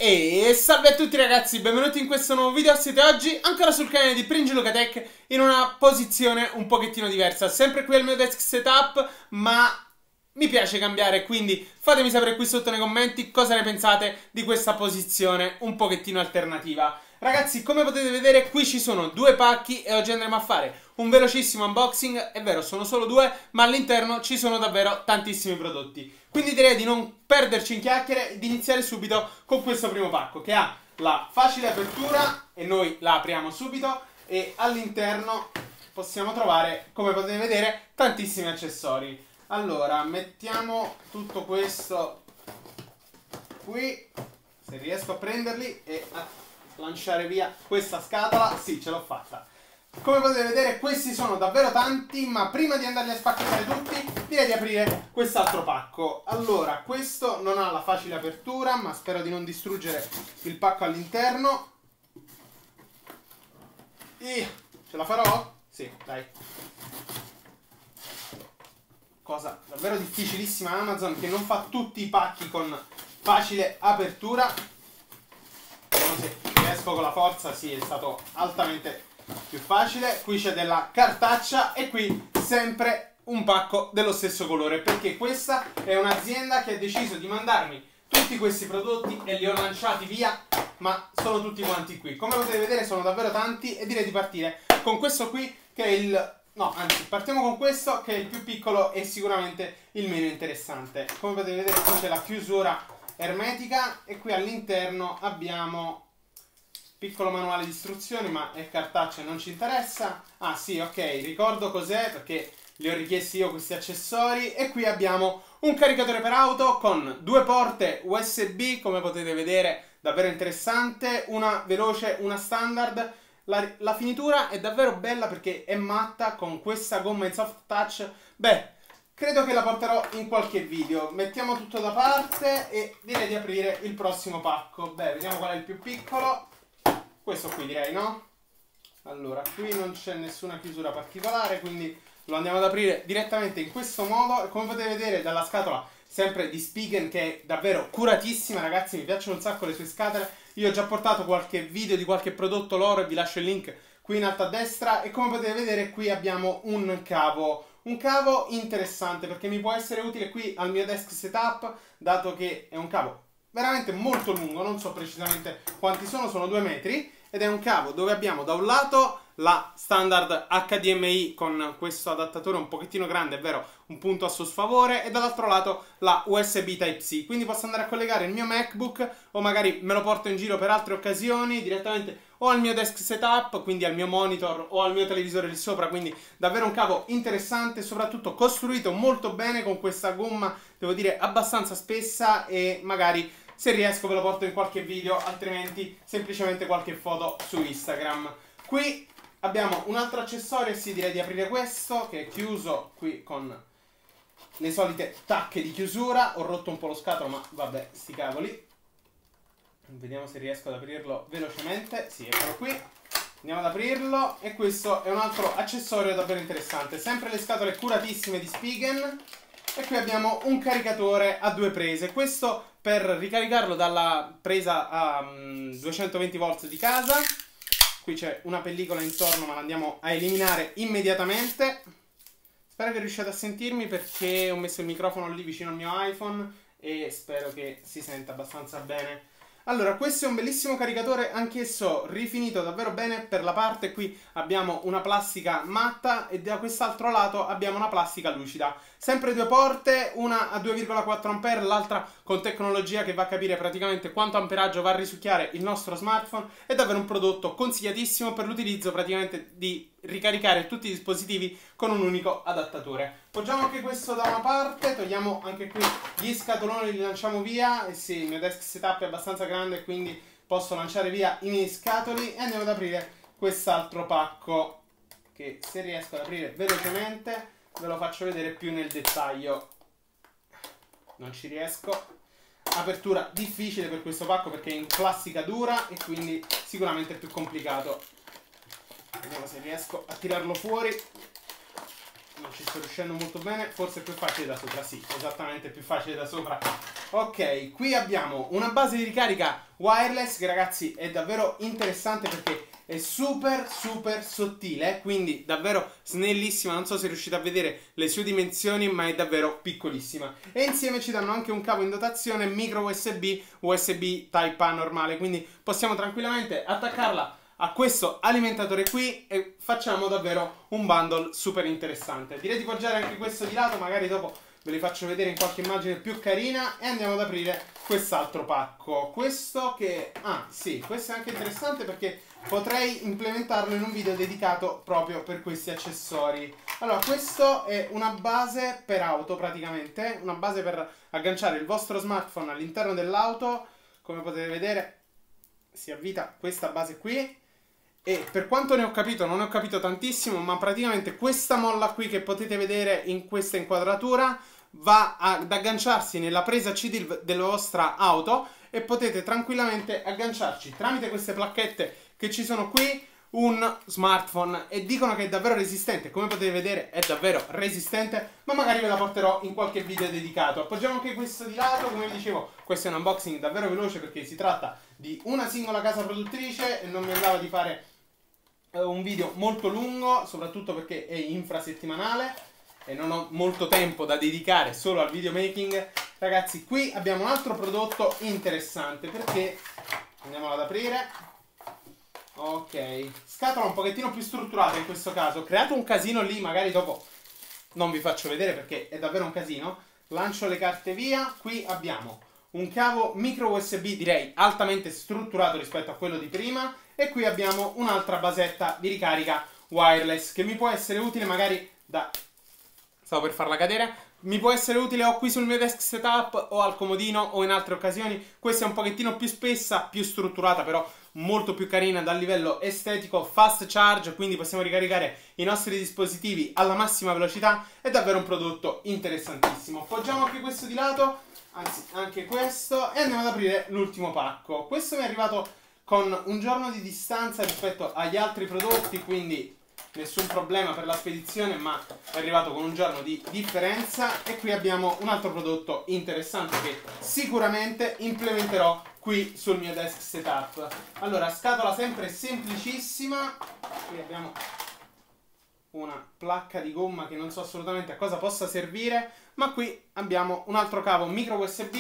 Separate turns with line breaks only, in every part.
E salve a tutti ragazzi, benvenuti in questo nuovo video. Siete oggi ancora sul canale di PrinceLucaTech in una posizione un pochettino diversa. Sempre qui al mio desk setup, ma mi piace cambiare, quindi fatemi sapere qui sotto nei commenti cosa ne pensate di questa posizione un pochettino alternativa. Ragazzi, come potete vedere qui ci sono due pacchi e oggi andremo a fare un velocissimo unboxing. È vero, sono solo due, ma all'interno ci sono davvero tantissimi prodotti. Quindi direi di non perderci in chiacchiere e di iniziare subito con questo primo pacco, che ha la facile apertura e noi la apriamo subito, e all'interno possiamo trovare, come potete vedere, tantissimi accessori. Allora, mettiamo tutto questo qui, se riesco a prenderli e a lanciare via questa scatola. Sì, ce l'ho fatta. Come potete vedere questi sono davvero tanti, ma prima di andarli a spacchettare tutti direi di aprire quest'altro pacco. Allora, questo non ha la facile apertura, ma spero di non distruggere il pacco all'interno. Ce la farò? Sì, dai. Cosa davvero difficilissima Amazon, che non fa tutti i pacchi con facile apertura. Vediamo se riesco con la forza. Sì, è stato altamente più facile. Qui c'è della cartaccia e qui sempre un pacco dello stesso colore, perché questa è un'azienda che ha deciso di mandarmi tutti questi prodotti e li ho lanciati via, ma sono tutti quanti qui. Come potete vedere sono davvero tanti e direi di partire con questo qui, che è il... no, anzi, partiamo con questo che è il più piccolo e sicuramente il meno interessante. Come potete vedere qui c'è la chiusura ermetica e qui all'interno abbiamo piccolo manuale di istruzioni, ma è cartaceo e non ci interessa. Ah sì, ok, ricordo cos'è perché li ho richiesti io questi accessori. E qui abbiamo un caricatore per auto con due porte USB, come potete vedere davvero interessante, una veloce, una standard. La finitura è davvero bella perché è matta con questa gomma in soft touch. Beh, credo che la porterò in qualche video. Mettiamo tutto da parte e direi di aprire il prossimo pacco. Beh, vediamo qual è il più piccolo. Questo qui direi, no? Allora, qui non c'è nessuna chiusura particolare, quindi lo andiamo ad aprire direttamente in questo modo. E come potete vedere dalla scatola, sempre di Spigen, che è davvero curatissima, ragazzi, mi piacciono un sacco le sue scatole. Io ho già portato qualche video di qualche prodotto loro e vi lascio il link qui in alto a destra. E come potete vedere qui abbiamo un cavo interessante, perché mi può essere utile qui al mio desk setup, dato che è un cavo veramente molto lungo, non so precisamente quanti sono 2 metri, ed è un cavo dove abbiamo da un lato la standard HDMI con questo adattatore un pochettino grande, è vero, un punto a suo sfavore, e dall'altro lato la USB Type-C, quindi posso andare a collegare il mio MacBook o magari me lo porto in giro per altre occasioni direttamente o al mio desk setup, quindi al mio monitor o al mio televisore lì sopra. Quindi davvero un cavo interessante, soprattutto costruito molto bene con questa gomma, devo dire abbastanza spessa, e magari se riesco ve lo porto in qualche video, altrimenti semplicemente qualche foto su Instagram. Qui abbiamo un altro accessorio, e sì, direi di aprire questo, che è chiuso qui con le solite tacche di chiusura. Ho rotto un po' lo scatolo, ma vabbè, sti cavoli. Vediamo se riesco ad aprirlo velocemente. Sì, eccolo qui. Andiamo ad aprirlo, e questo è un altro accessorio davvero interessante. Sempre le scatole curatissime di Spigen. E qui abbiamo un caricatore a due prese. Questo per ricaricarlo dalla presa a 220 volt di casa. Qui c'è una pellicola intorno, ma la andiamo a eliminare immediatamente. Spero che riusciate a sentirmi, perché ho messo il microfono lì vicino al mio iPhone e spero che si senta abbastanza bene. Allora, questo è un bellissimo caricatore, anch'esso rifinito davvero bene. Per la parte qui abbiamo una plastica matta e da quest'altro lato abbiamo una plastica lucida. Sempre due porte, una a 2,4 A, l'altra con tecnologia che va a capire praticamente quanto amperaggio va a risucchiare il nostro smartphone. È davvero un prodotto consigliatissimo per l'utilizzo praticamente di ricaricare tutti i dispositivi con un unico adattatore. Poggiamo anche questo da una parte, togliamo anche qui gli scatoloni, li lanciamo via. E sì, il mio desk setup è abbastanza grande, quindi posso lanciare via i miei scatoli. E andiamo ad aprire quest'altro pacco, che se riesco ad aprire velocemente ve lo faccio vedere più nel dettaglio. Non ci riesco. Apertura difficile per questo pacco perché è in plastica dura e quindi sicuramente più complicato. Vediamo se riesco a tirarlo fuori. Non ci sto riuscendo molto bene. Forse è più facile da sopra. Sì, esattamente, più facile da sopra Ok, qui abbiamo una base di ricarica wireless che ragazzi è davvero interessante perché è super sottile, quindi davvero snellissima, non so se riuscite a vedere le sue dimensioni, ma è davvero piccolissima. E insieme ci danno anche un cavo in dotazione micro USB, USB Type A normale, quindi possiamo tranquillamente attaccarla a questo alimentatore qui e facciamo davvero un bundle super interessante. Direi di poggiare anche questo di lato, magari dopo ve li faccio vedere in qualche immagine più carina e andiamo ad aprire quest'altro pacco. Questo che... ah sì, questo è anche interessante perché potrei implementarlo in un video dedicato proprio per questi accessori. Allora, questo è una base per auto praticamente, una base per agganciare il vostro smartphone all'interno dell'auto. Come potete vedere si avvita questa base qui. E per quanto ne ho capito, non ne ho capito tantissimo, ma praticamente questa molla qui che potete vedere in questa inquadratura va ad agganciarsi nella presa CD della vostra auto e potete tranquillamente agganciarci tramite queste placchette che ci sono qui un smartphone e dicono che è davvero resistente. Come potete vedere è davvero resistente, ma magari ve la porterò in qualche video dedicato. Appoggiamo anche questo di lato. Come vi dicevo, questo è un unboxing davvero veloce perché si tratta di una singola casa produttrice e non mi andava di fare un video molto lungo, soprattutto perché è infrasettimanale e non ho molto tempo da dedicare solo al videomaking. Ragazzi, qui abbiamo un altro prodotto interessante perché andiamo ad aprire. Ok, scatola un pochettino più strutturata in questo caso. Ho creato un casino lì, magari dopo non vi faccio vedere perché è davvero un casino. Lancio le carte via. Qui abbiamo un cavo micro USB, direi altamente strutturato rispetto a quello di prima. E qui abbiamo un'altra basetta di ricarica wireless che mi può essere utile magari da... stavo per farla cadere. Mi può essere utile o qui sul mio desk setup o al comodino o in altre occasioni. Questa è un pochettino più spessa, più strutturata, però molto più carina dal livello estetico. Fast charge, quindi possiamo ricaricare i nostri dispositivi alla massima velocità. È davvero un prodotto interessantissimo. Appoggiamo anche questo di lato, anzi anche questo, e andiamo ad aprire l'ultimo pacco. Questo mi è arrivato con un giorno di distanza rispetto agli altri prodotti, quindi nessun problema per la spedizione, ma è arrivato con un giorno di differenza. E qui abbiamo un altro prodotto interessante che sicuramente implementerò qui sul mio desk setup. Allora, scatola sempre semplicissima. Qui abbiamo una placca di gomma che non so assolutamente a cosa possa servire, ma qui abbiamo un altro cavo micro USB.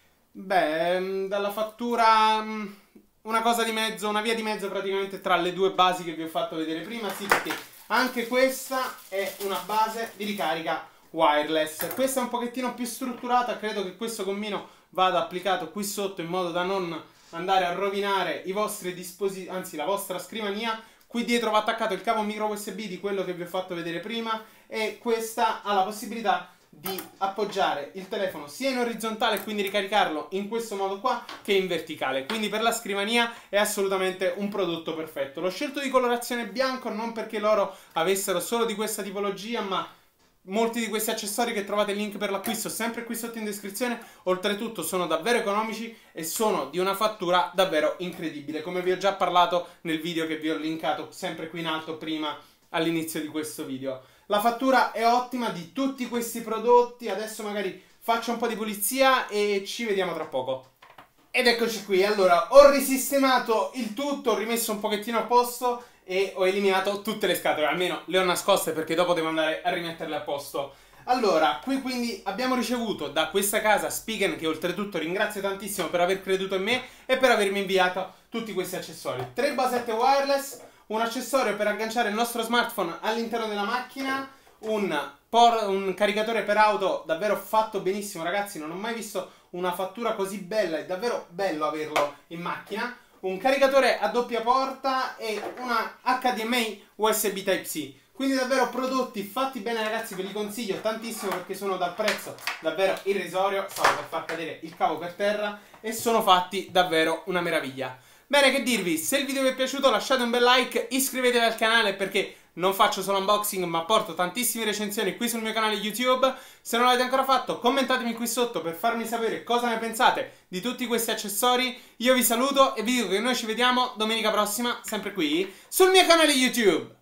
Beh, dalla fattura... una cosa di mezzo, una via di mezzo praticamente tra le due basi che vi ho fatto vedere prima. Sì, perché anche questa è una base di ricarica wireless. Questa è un pochettino più strutturata, credo che questo gommino vada applicato qui sotto in modo da non andare a rovinare i vostri dispositivi, anzi la vostra scrivania. Qui dietro va attaccato il cavo micro USB di quello che vi ho fatto vedere prima e questa ha la possibilità di appoggiare il telefono sia in orizzontale, quindi ricaricarlo in questo modo qua, che in verticale. Quindi per la scrivania è assolutamente un prodotto perfetto. L'ho scelto di colorazione bianco non perché loro avessero solo di questa tipologia, ma molti di questi accessori che trovate il link per l'acquisto sempre qui sotto in descrizione, oltretutto sono davvero economici e sono di una fattura davvero incredibile, come vi ho già parlato nel video che vi ho linkato sempre qui in alto prima all'inizio di questo video. La fattura è ottima di tutti questi prodotti. Adesso magari faccio un po' di pulizia e ci vediamo tra poco. Ed eccoci qui. Allora, ho risistemato il tutto, ho rimesso un pochettino a posto e ho eliminato tutte le scatole. Almeno le ho nascoste perché dopo devo andare a rimetterle a posto. Allora, qui quindi abbiamo ricevuto da questa casa Spigen, che oltretutto ringrazio tantissimo per aver creduto in me e per avermi inviato tutti questi accessori. 3 basette wireless, un accessorio per agganciare il nostro smartphone all'interno della macchina, un caricatore per auto davvero fatto benissimo, ragazzi. Non ho mai visto una fattura così bella, è davvero bello averlo in macchina. Un caricatore a doppia porta e una HDMI USB Type-C. Quindi davvero prodotti fatti bene, ragazzi, ve li consiglio tantissimo perché sono dal prezzo davvero irrisorio. Stavo per far cadere il cavo per terra e sono fatti davvero una meraviglia. Bene, che dirvi, se il video vi è piaciuto lasciate un bel like, iscrivetevi al canale perché non faccio solo unboxing ma porto tantissime recensioni qui sul mio canale YouTube. Se non l'avete ancora fatto commentatemi qui sotto per farmi sapere cosa ne pensate di tutti questi accessori. Io vi saluto e vi dico che noi ci vediamo domenica prossima sempre qui sul mio canale YouTube.